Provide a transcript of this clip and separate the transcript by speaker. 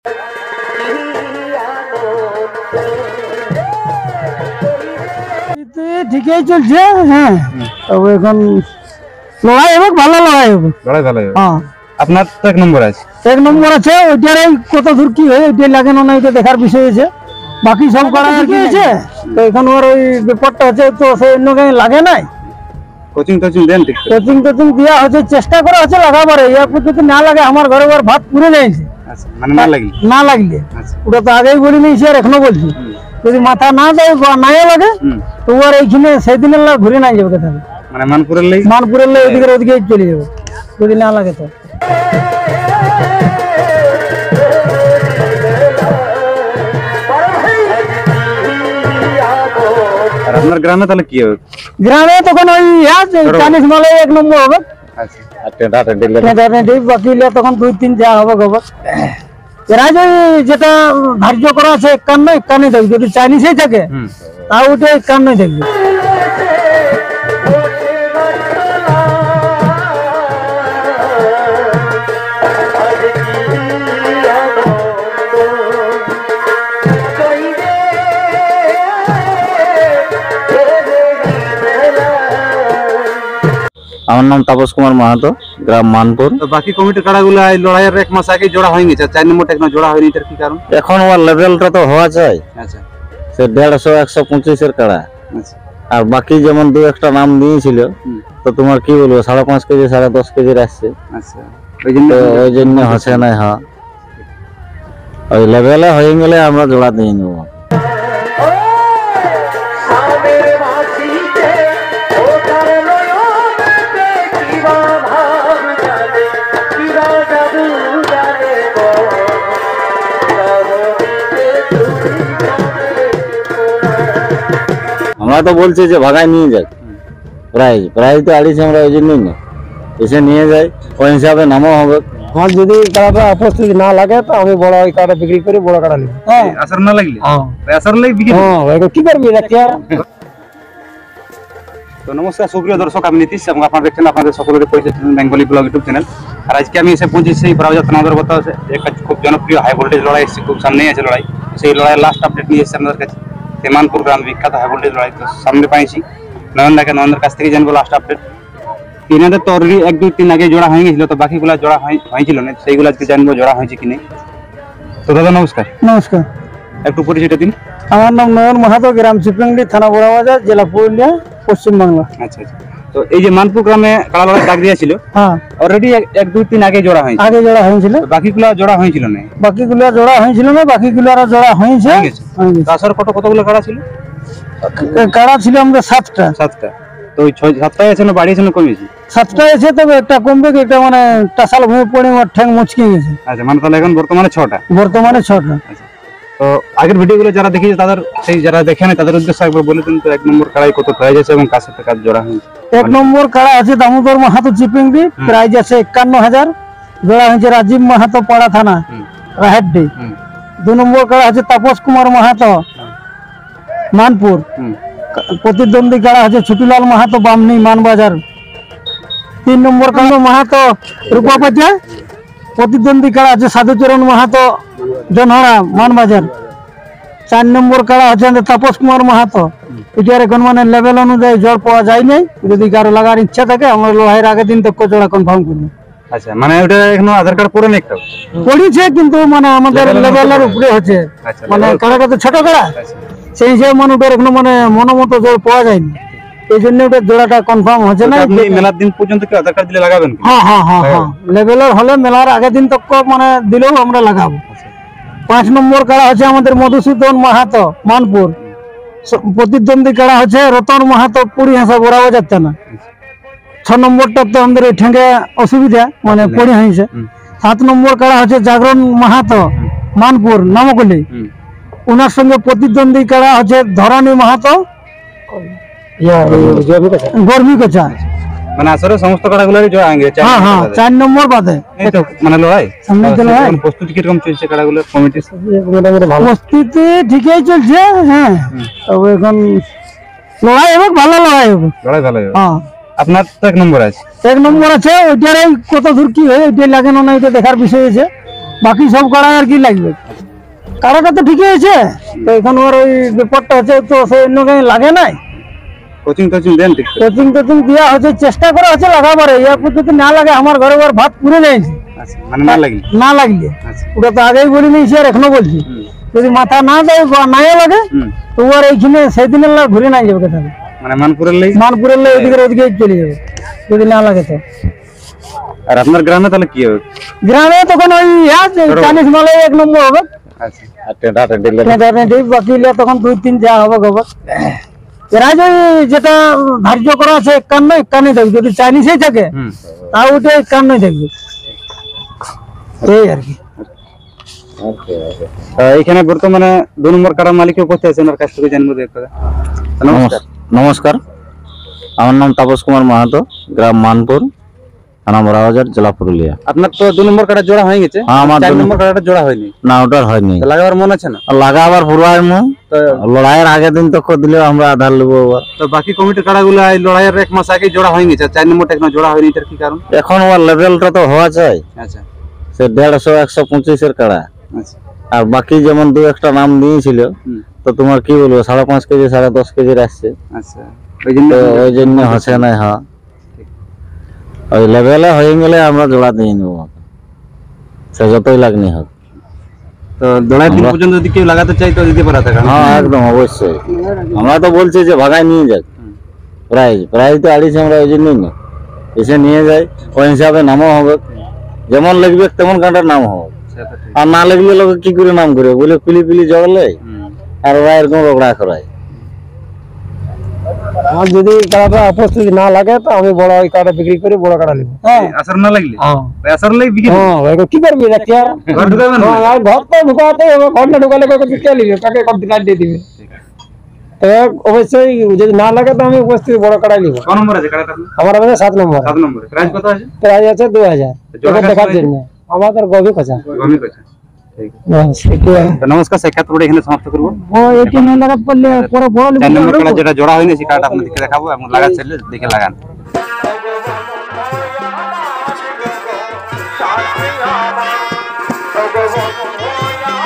Speaker 1: ঠিকই চলছে। হ্যাঁ, তবে এখন লড়াই হবে, ভালো লড়াই হবে। হ্যাঁ,
Speaker 2: আপনার তো এক নম্বর আছে।
Speaker 1: এক নম্বর আছে, ওইটার কত দূর কি হয় ওইটাই লাগানো না, এটা দেখার বিষয় আছে। বাকি সব করা ঠিকই আছে, তো এখন ওর ওই ব্যাপারটা আছে, তো সে অন্য গায়ে লাগে নাই।
Speaker 2: কোচিং টোচিং দেন? ঠিক
Speaker 1: কোচিং টোচিং দেওয়া হচ্ছে, চেষ্টা করা হচ্ছে লাগাবারে। এরপর যদি না লাগে আমার ঘরে ওর ভাত পুড়ে যাইছে।
Speaker 2: আচ্ছা, মানে না লাগলে
Speaker 1: ওটা তো আগেই বলি নিয়েছি আর এখনো বলছি, যদি মাথা না যায় বা নাই লাগে তো ওর এইখানে সেদিনের ঘুরে নাই যাবে কথা,
Speaker 2: মানে মানপুরের
Speaker 1: ওদিকে চলে যাবে যদি না লাগে তো।
Speaker 2: আর আপনার গ্রামে তাহলে কি হবে?
Speaker 1: গ্রামে তখন ওই 40 মালে 1 নম্বর হবে।
Speaker 2: আচ্ছা, আর
Speaker 1: বাকি তখন 2-3 যা হবে খবর। এরা যেটা ধার্য করা আছে 51 থাকবে, যদি চাইনিজই থাকে তাও ওটা 51 থাকবে।
Speaker 3: আমার নাম তাপস কুমার মাহাতো, গ্রাম মানপুর।
Speaker 2: তো বাকি কমিটির কাড়াগুলো এই লড়াইয়ের 1 মাস আগে জোড়া হয়ে গেছে, 4 নম্বরটা এখনো জোড়া হয়নি, এটার কি কারণ?
Speaker 3: এখন ওর লেভেলটা তো হওয়া চাই।
Speaker 2: আচ্ছা,
Speaker 3: সে 150-125 এর কাড়া।
Speaker 2: আচ্ছা,
Speaker 3: আর বাকি যেমন 2-1টা নাম দিয়েছিল, তো তোমার কি বলবো, 5.5 কেজি 10.5 কেজির আসছে।
Speaker 2: আচ্ছা,
Speaker 3: ওই জন্য হচ্ছে না। হ্যাঁ, ওই লেভেলে হয়ে গেলে আমরা জোড়া দিয়ে নেবো। আমরা তো বলছি যে ভাগায় নিয়ে যাক, প্রাইজ তো আড়িয়েছি আমরা, ওই জন্যই না এসে নিয়ে যাই, ওই হিসাবে নামও হবে।
Speaker 1: আমার যদি কাড়াটা উপস্থিতি না লাগে তো আমি বড় ওই কাড়া বিক্রি করে বড় কাড়া নিব। হ্যাঁ,
Speaker 2: আসর না লাগলে বিক্রি।
Speaker 1: হ্যাঁ, কি করবি রাখি আর।
Speaker 2: তো নমস্কার সুপ্রিয় দর্শক, আমি নীতিশ এবং আপনারা দেখছেন আপনাদের সকলের পরিচিত বেঙ্গলি ব্লগ ইউটিউব চ্যানেল। আর আজকে আমি এসে পৌঁছেছি সেই বড়বাজার থানার কথা আছে, একটা খুব জনপ্রিয় হাই ভোল্টেজ লড়াই এসেছে, খুব সামনেই আছে লড়াই। সেই লড়াইয়ের লাস্ট আপডেট নিয়ে এসেছে আমাদের কাছে, মানপুর গ্রাম বিখ্যাত হাই ভোল্টেজ লড়াই। তো সামনে পাইছি নয়নদার কাছ থেকে জানবো লাস্ট আপডেট। এনাদের তো অলরেডি 1-2-3 আগে জোড়া হয়ে গেছিল, তো বাকিগুলা জোড়া হয়েছিল না, সেইগুলো আজকে জানবো জোড়া হয়েছে কিনা। তো দাদা নমস্কার।
Speaker 1: নমস্কার,
Speaker 2: একটু পরিচয়টা দিন।
Speaker 1: আমার নাম নয়ন মাহাতো, গ্রাম চিপলিংডি, থানা বড়বাজার, জেলা পুরুলিয়া, পশ্চিম বাংলা।
Speaker 2: আচ্ছা আচ্ছা, তো এই যে মানপুর গ্রামে কাড়া লড়াই ডাক দিয়েছিল,
Speaker 1: হ্যাঁ,
Speaker 2: অলরেডি 1-2-3 আগে জোড়া হয়েছে। বাকিগুলো জোড়া হয়েছিল না?
Speaker 1: বাকিগুলো জোড়া হয়েছে।
Speaker 2: তাছাড়া কতগুলো কাড়া ছিল?
Speaker 1: কাড়া ছিল আমরা 7টা।
Speaker 2: তো ওই 7টায় আছে না বাড়িয়েছে না কমিয়েছে?
Speaker 1: 7টায় আছে, তবে একটা কমবে, একটা মানে টাসাল ভূমি পড়ে ওর ঠ্যাং মুচকে গেছে।
Speaker 2: আচ্ছা, মানে তাহলে এখন বর্তমানে 6টা।
Speaker 1: আচ্ছা,
Speaker 2: তো আগের ভিডিওগুলো যারা দেখিয়েছে তাদের, সেই যারা দেখে নাই তাদের উদ্দেশ্যে একবার বলে দিন তো, 1 নম্বর কাড়াই কত প্রাইজ আছে এবং কার সাথে কাজ জোড়া হয়েছে?
Speaker 1: 1 নম্বর কাড়া আছে দামোদর মাহাতো চিপিংডি, প্রাইজ আছে 51,000, জোড়া হয়েছে রাজীব মাহাতো, পাড়া থানা, রাহেরডি। 2 নম্বর কাড়া আছে তাপস কুমার মাহাতো, মানপুর, প্রতিদ্বন্দ্বী কাড়া আছে ছুটিলাল মাহাতো, বামনি, মানবাজার। 3 নম্বর কাড়া মাহাতো রূপাপাচা, প্রতিদ্বন্দ্বী কাড়া আছে সাধুচরণ মাহাতো, জনহরা, মানবাজার। 4 নম্বর কাড়া আছে তাপস কুমার মাহাতো। এটার এখন মানে লেভেল অনুযায়ী জোর পাওয়া যায় নাই, যদি কারো লাগার ইচ্ছা থাকে আমরা লড়াইয়ের আগের দিন তক জোড়া কনফার্ম করবো।
Speaker 2: আচ্ছা, মানে ওটা এখনো আধার কার্ড পড়ে নেই?
Speaker 1: পড়িছে, কিন্তু মানে আমাদের লেভেলের উপরে হচ্ছে, মানে কাড়াটা তো ছোট কাড়া, সেই হিসেবে মানে ওটার এখনো মানে মনোমতো জোর পাওয়া যায়নি, এই জন্য ওটার জোড়াটা কনফার্ম হচ্ছে না।
Speaker 2: আপনি মেলার দিন পর্যন্ত কি আধার কার্ড দিলে লাগাবেন?
Speaker 1: হ্যাঁ, লেভেলের হলে মেলার আগের দিন তক মানে দিলেও আমরা লাগাবো। 5 নম্বর কাড়া হচ্ছে আমাদের মধুসূদন মাহাতো, মানপুর, প্রতিদ্বন্দ্বী কাড়া হচ্ছে রতন মাহাতো, পুরী হাসা, বড়বাজার থানা। 6 নম্বরটা তো আমাদের ওই ঠেঙ্গে অসুবিধা, মানে পড়ে হয়েছে। 7 নম্বর কাড়া হচ্ছে জাগরণ মাহাতো, মানপুর, নামকলি, ওনার সঙ্গে প্রতিদ্বন্দ্বী কাড়া হচ্ছে ধরণী মাহাতো, গর্মী কোচা।
Speaker 2: মানে আসলে সমস্ত কাড়াগুলোরই জোড়া হয়ে গেছে।
Speaker 1: হ্যাঁ, 4 নম্বর বাদে
Speaker 2: মানে লড়াই
Speaker 1: সামনে লড়াই।
Speaker 2: প্রস্তুতি কিরকম চলছে কাড়াগুলোর কমিটির?
Speaker 1: প্রস্তুতি ঠিকই চলছে। হ্যাঁ, তবে এখন লড়াই হবে, ভালো লড়াই হবে। হ্যাঁ,
Speaker 2: আপনার তো 1 নম্বর আছে।
Speaker 1: 1 নম্বর আছে, ওইটার কত দূর কি হয় ওইটাই লাগানো না, এটা দেখার বিষয় আছে। বাকি সব কাড়ায় আর কি লাগবে। কাড়াটা তো ঠিকই আছে, তো এখন ওর ওই ব্যাপারটা হচ্ছে তো সে অন্য কাছে লাগে নাই।
Speaker 2: কোচিং টোচিং দেন ঠিক
Speaker 1: কোচিং টোচিং দেওয়া হচ্ছে, চেষ্টা করা হচ্ছে লাগাবার। ইয়ারপর যদি না লাগে আমার ঘরে ওর ভাত পুড়ে যাইছে
Speaker 2: আচ্ছা মানে না লাগি
Speaker 1: না লাগলে।
Speaker 2: আচ্ছা
Speaker 1: ওটা তো আগেই বলি নিয়েছি আর এখনো বলছি, যদি মাথা না দেয় বা নাই লাগে তো ওর এইখানে সেদিনের লাগ ঘুরে নাই যাবে কথা,
Speaker 2: মানে মানপুরের লাগি।
Speaker 1: মানপুরের লাগ ওদিকে চলে যাবে যদি না লাগে তো।
Speaker 2: আর আপনার গ্রামে তাহলে কি হবে?
Speaker 1: গ্রামে তখন ওই চাইনিজ মালাই 1 নম্বর হবে,
Speaker 2: আচ্ছা
Speaker 3: আর টেন্ডা টেন্ডি
Speaker 1: বাকি হলে তখন 2-3 যা হবে হবে। প্রাইজ ওই যেটা ধার্য করা আছে 51 থাকবে, যদি চাইনিজই থাকে তাও ওটা 51 থাকবে, এই আর কি।
Speaker 2: এইখানে বর্তমানে 2 নম্বর কাড়ার মালিকও কোথায় আছেন, ওর কাছ থেকে জানবো দেখতে। নমস্কার।
Speaker 3: নমস্কার, আমার নাম তাপস কুমার মাহাতো, গ্রাম মানপুর, থানা বড়াবাজার, জেলা পুরুলিয়া।
Speaker 2: আপনার তো 2 নম্বর কাড়া জোড়া হয়ে গেছে,
Speaker 3: হ্যাঁ, আমার
Speaker 2: 4 নম্বর কাড়াটা জোড়া হয়নি,
Speaker 3: না ওটার হয়নি।
Speaker 2: তো লাগাবার মন আছে না?
Speaker 3: আর লাগাবার পুরোই মন,
Speaker 2: তো
Speaker 3: লড়াইয়ের আগের দিন তো দিলে আমরা আধার নেবো।
Speaker 2: তো বাকি কমিটির কাড়াগুলো এই লড়াইয়ের 1 মাস আগে জোড়া হয়ে গেছে, 4 নম্বরটা এখনো জোড়া হয়নি, এটার কি কারণ?
Speaker 3: এখন ওর লেভেলটা তো হওয়া চাই,
Speaker 2: আচ্ছা
Speaker 3: সে 150-125 কাড়া।
Speaker 2: আচ্ছা
Speaker 3: আর বাকি যেমন 2-1টা নাম দিয়েছিল, তো তোমার কি বলবো 5.5 কেজি 10.5 কেজির আসছে,
Speaker 2: আচ্ছা ওই জন্য
Speaker 3: তো ওই জন্য হচ্ছে না। হ্যাঁ, ওই লেভেলে হয়ে গেলে আমরা জোড়া দিয়ে নেবো, সে যতই লাগনি হোক।
Speaker 2: তো লড়াই দিন পর্যন্ত যদি কেউ লাগাতে চাই তো দিতে পারা থাকে।
Speaker 3: হ্যাঁ একদম অবশ্যই, আমরা তো বলছি যে ভাগায় নিয়ে যাক। প্রাইজ প্রাইজ তো আড়িয়েছি আমরা, ওই জন্যই না এসে নিয়ে যাই, ওই হিসাবে নামও হবে, যেমন লাগবে তেমন কাঁটার নাম হবে। আর না লাগলে লোক কি করে নাম করে বলে পিলি পিলি জড়ালে, আর ওরা এরকম রগড়া করায়।
Speaker 1: আর যদি কাড়াটা উপস্থিতি না লাগে তো আমি বড় ওই কাড়া বিক্রি করে বড় কাড়া নেব। হ্যাঁ
Speaker 2: আসার না লাগলে
Speaker 1: হ্যাঁ
Speaker 2: আসার লাগি বিক্রি
Speaker 1: হ্যাঁ, কি করবি রাখি আর
Speaker 2: ঘর ঢুকাবেন না?
Speaker 1: হ্যাঁ, ঘর তো ঢুকাতে হবে, ঘর না ঢুকালে কত কে নিবে, কাকে কত কাট দিয়ে দিবে। তো অবশ্যই যদি না লাগে তো আমি উপস্থিতি বড় কাড়াই নিব।
Speaker 2: কোন নম্বর আছে কাড়াটা?
Speaker 1: আমার আছে 7 নম্বর,
Speaker 2: 7 নম্বরে প্রাইস কত আছে?
Speaker 1: প্রাইস আছে 2000
Speaker 2: জোড়া
Speaker 1: এটা দেখার
Speaker 2: কত
Speaker 1: জন্য। আমাদের গভি কথা
Speaker 2: গমি কইছে। ঠিক তো নমস্কার, সাক্ষাৎ এখানে সমাপ্ত করব।
Speaker 1: এটি না লাগাত পারলে পরে বড়
Speaker 2: 4 নম্বর কাড়া যেটা জোড়া হয়নি সেই কাড়াটা আপনাদেরকে দেখাবো এবং লাগা চাইলে দেখে লাগান।
Speaker 4: Shall we